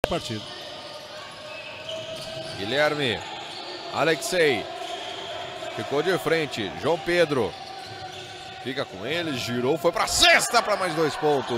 Partida. Guilherme, Alexei, ficou de frente, João Pedro, fica com ele, girou, foi pra cesta para mais 2 pontos.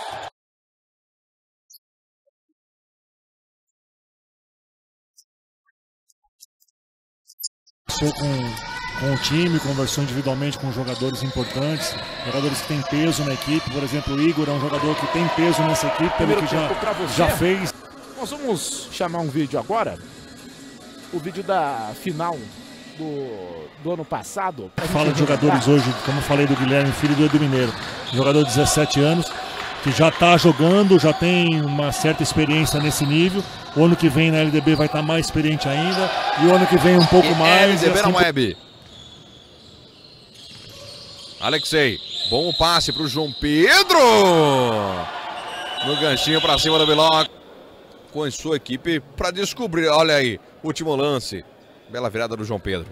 Com o time, conversou individualmente com jogadores importantes, jogadores que têm peso na equipe. Por exemplo, o Igor é um jogador que tem peso nessa equipe, pelo que já fez. Nós vamos chamar um vídeo agora, o vídeo da final do ano passado. Fala de jogadores hoje, como eu falei do Guilherme, filho do Edu Mineiro, jogador de 17 anos, que já está jogando, já tem uma certa experiência nesse nível. O ano que vem na LDB vai estar mais experiente ainda, e o ano que vem um pouco mais. LDB assim... na web. Alexei, bom passe para o João Pedro. No ganchinho para cima do Biló. Com a sua equipe para descobrir. Olha aí, último lance. Bela virada do João Pedro.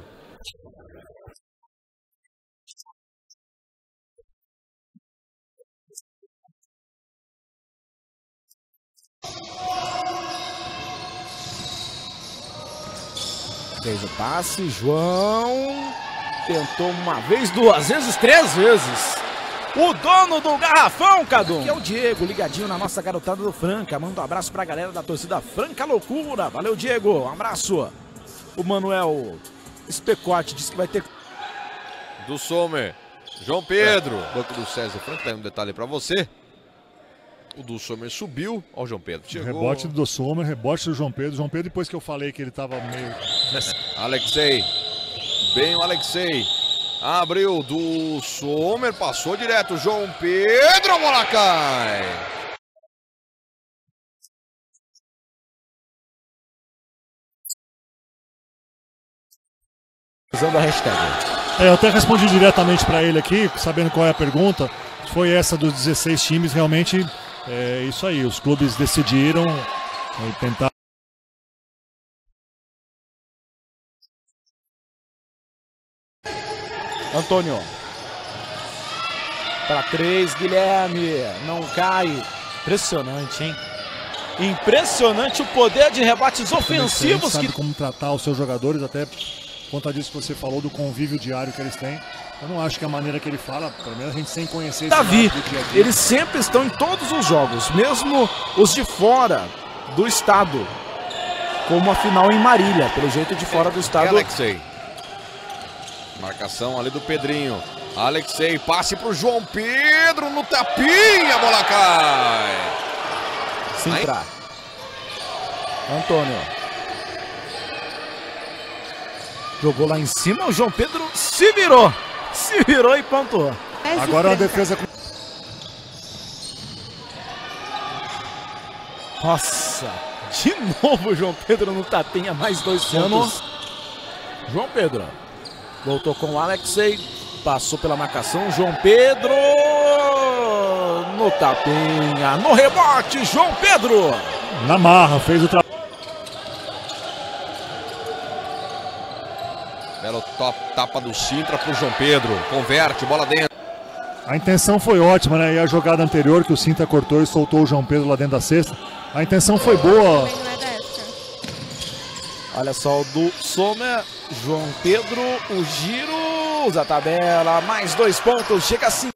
Fez o passe, João tentou uma vez, 2 vezes, 3 vezes. O dono do garrafão, Cadu. Aqui é o Diego, ligadinho na nossa garotada do Franca. Manda um abraço pra galera da torcida Franca Loucura. Valeu, Diego, um abraço. O Manuel Specotti disse que vai ter... Do Sommer, João Pedro. Banco do César Franca, tem um detalhe pra você. O do Sommer subiu, ó o João Pedro. Chegou. Rebote do Sommer, rebote do João Pedro. João Pedro, depois que eu falei que ele estava meio... Alexei, bem o Alexei. Abriu do Sommer, passou direto. João Pedro, a bola cai. Usando a hashtag. Eu até respondi diretamente para ele aqui, sabendo qual é a pergunta. Foi essa dos 16 times, realmente é isso aí. Os clubes decidiram tentar. Antônio. Para 3, Guilherme. Não cai. Impressionante, hein? Impressionante o poder de rebates ofensivos. Sabe como tratar os seus jogadores, até por conta disso que você falou, do convívio diário que eles têm. Eu não acho que a maneira que ele fala, pelo menos a gente sem conhecer esse Davi, do dia a dia. Eles sempre estão em todos os jogos, mesmo os de fora do estado. Como a final em Marília, pelo jeito de fora do estado. Alexei. Marcação ali do Pedrinho. Alexei, passe pro João Pedro no tapinha, a bola cai. Se entrar. Antônio. Jogou lá em cima, o João Pedro se virou. Se virou e pontuou. Agora é uma defesa... Nossa, de novo o João Pedro no tapinha, mais 2 pontos. João Pedro. Voltou com o Alexei, passou pela marcação, João Pedro no tapinha, no rebote, João Pedro. Na marra, fez o trabalho. Belo tapa do Sintra pro João Pedro, converte, bola dentro. A intenção foi ótima, né? E a jogada anterior que o Sintra cortou e soltou o João Pedro lá dentro da cesta, a intenção foi boa. Olha só o do Sommer, João Pedro, o giro, usa a tabela, mais 2 pontos, chega assim.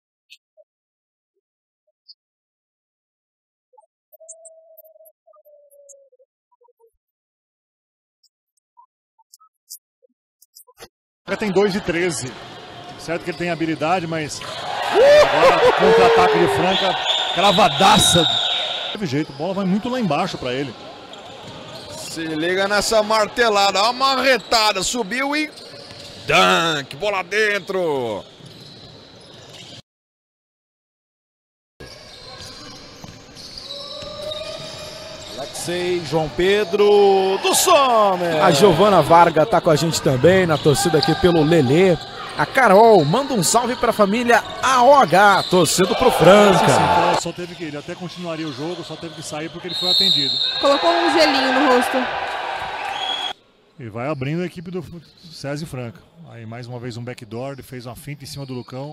Tem 2 de 13, certo que ele tem habilidade, mas agora contra-ataque de Franca, cravadaça. Teve jeito, a bola vai muito lá embaixo para ele. Se liga nessa martelada, uma marretada, subiu e... dunk, bola dentro. Alexei, João Pedro, do Sommer. A Giovana Varga tá com a gente também, na torcida aqui pelo Lelê. A Carol manda um salve para a família AOH, torcendo pro Franca. Sim, só teve que ele até continuaria o jogo, só teve que sair porque ele foi atendido. Colocou um gelinho no rosto. E vai abrindo a equipe do César Franca. Aí mais uma vez um backdoor, ele fez uma finta em cima do Lucão.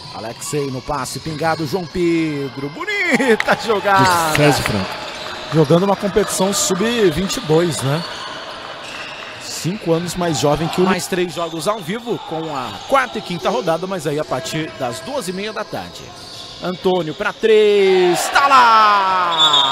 Alexei no passe, pingado, João Pedro. Bonita jogada. César Franca. Jogando uma competição sub-22, né? 5 anos mais jovem que o... Mais 3 jogos ao vivo com a quarta e quinta rodada, mas aí a partir das 2h30 da tarde. Antônio para 3, tá lá!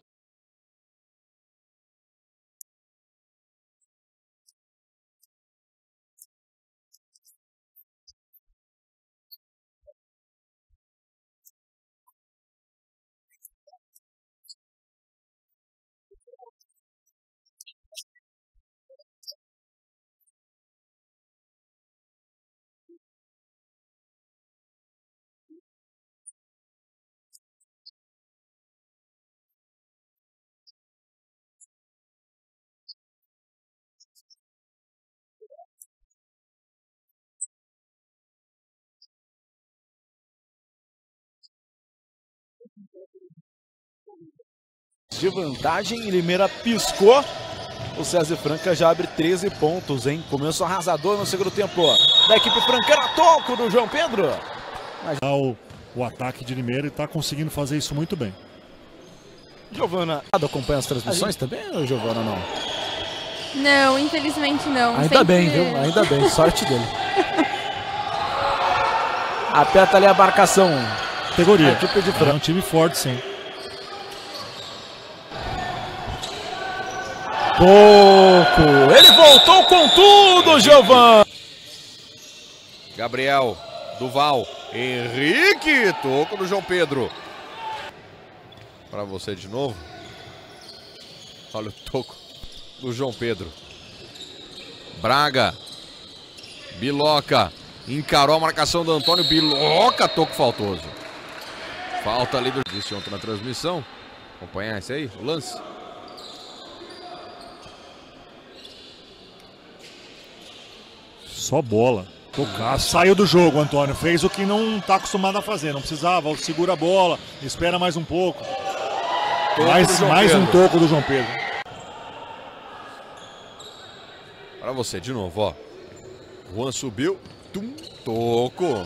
De vantagem, Limeira piscou. O César Franca já abre 13 pontos, hein? Começo arrasador no segundo tempo da equipe francana. Toco do João Pedro. O ataque de Limeira está conseguindo fazer isso muito bem. Giovana, acompanha as transmissões também, ou Giovana não? Não, infelizmente não. Ainda Sempre... bem, viu? Ainda bem, sorte dele. Aperta ali a marcação. Categoria. Equipe de Franca. É um time forte, sim. Pouco. Ele voltou com tudo, Giovana. Gabriel, Duval, Henrique, toco do João Pedro. Para você de novo. Olha o toco do João Pedro. Braga, Biloca, encarou a marcação do Antônio, Biloca, toco faltoso. Falta ali do... Disse ontem na transmissão. Acompanhar esse aí, o lance. Só bola. Tocar. Saiu do jogo, Antônio. Fez o que não está acostumado a fazer. Não precisava. Segura a bola. Espera mais um pouco. Mais um toco do João Pedro. Para você de novo, ó. Juan subiu. Tum, toco.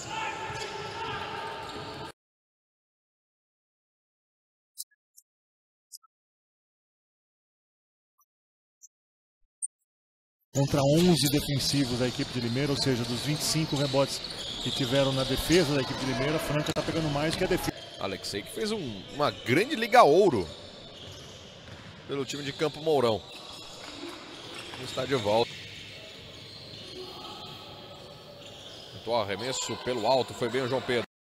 Contra 11 defensivos da equipe de Limeira, ou seja, dos 25 rebotes que tiveram na defesa da equipe de Limeira, a Franca está pegando mais que a defesa. Alexei que fez uma grande Liga Ouro pelo time de Campo Mourão. Está de volta. Tentou arremesso pelo alto, foi bem o João Pedro.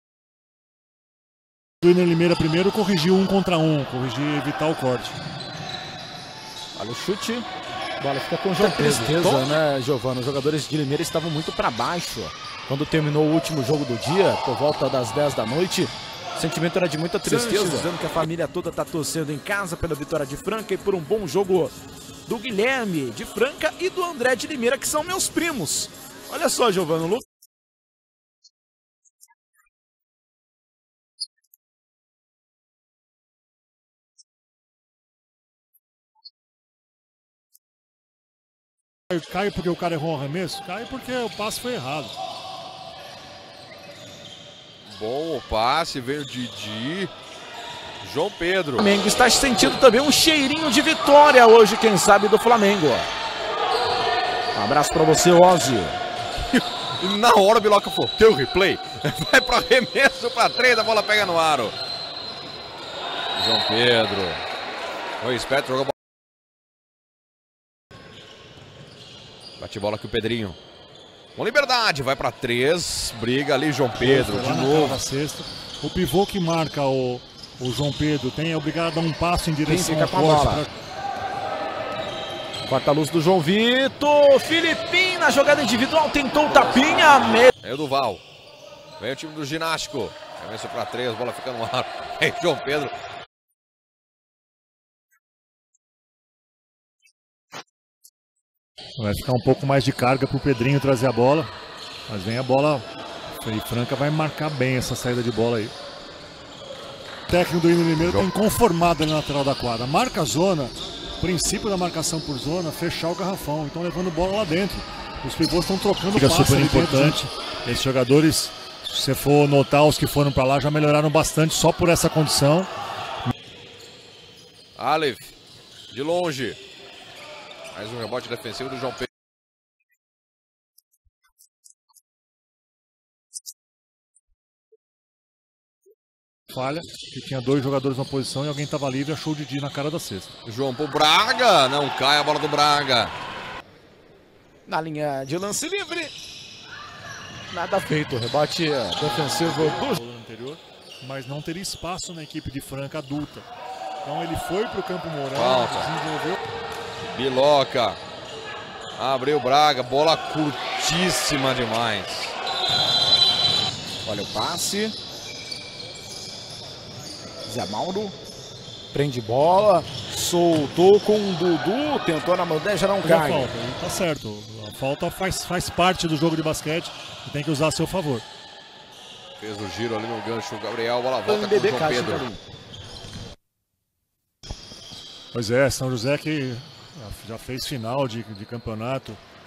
O Iner Limeira primeiro corrigiu 1 contra 1, corrigiu evitar o corte. Olha o chute. A bola fica com o João Pedro. Tristeza, né, Giovana? Os jogadores de Limeira estavam muito para baixo quando terminou o último jogo do dia, por volta das 10 da noite. O sentimento era de muita tristeza. Dizendo que a família toda está torcendo em casa pela vitória de Franca e por um bom jogo do Guilherme de Franca e do André de Limeira, que são meus primos. Olha só, Giovana, o Cai porque o cara errou o arremesso? Cai porque o passe foi errado. Bom o passe, veio o Didi. João Pedro. O Flamengo está sentindo também um cheirinho de vitória hoje, quem sabe, do Flamengo. Um abraço para você, Ozzy. E na hora o Biloca falou, teu replay. Vai para arremesso para 3, a bola pega no aro. João Pedro. Foi esperto, jogou a bola. Bate bola aqui o Pedrinho. Com liberdade, vai para 3. Briga ali João Pedro, de novo. Sexta. O pivô que marca o João Pedro é obrigado a dar um passo em direção ao corte. Quarta luz do João Vitor. Filipinho na jogada individual, tentou o tapinha. É o Duval. Vem o time do Ginástico. Começa para 3, bola fica no ar. É João Pedro. Vai ficar um pouco mais de carga para o Pedrinho trazer a bola. Mas vem a bola. E Franca vai marcar bem essa saída de bola aí. O técnico do Iner Limeira está inconformado na lateral da quadra. Marca a zona. O princípio da marcação por zona, fechar o garrafão. Então levando bola lá dentro. Os pivôs estão trocando passes. É super importante. Esses jogadores Se você for notar, os que foram para lá já melhoraram bastante só por essa condição. Aleph, de longe. Mais um rebote defensivo do João Pedro. Falha, que tinha 2 jogadores na posição e alguém estava livre e achou o Didi na cara da cesta. João pro Braga, não cai a bola do Braga. Na linha de lance livre. Nada feito, rebote defensivo do Anterior, mas não teria espaço na equipe de Franca adulta. Então ele foi para o Campo Mourão, Falta. desenvolveu. Biloca. Abriu Braga, bola curtíssima demais. Olha o passe. Zé Mauro prende bola, soltou com o Dudu, tentou na bandeja, não cai. Falta, e tá certo. A falta faz parte do jogo de basquete e tem que usar a seu favor. Fez o giro ali no gancho, o Gabriel, bola volta com o João Pedro. Pois é, São José que já fez final de campeonato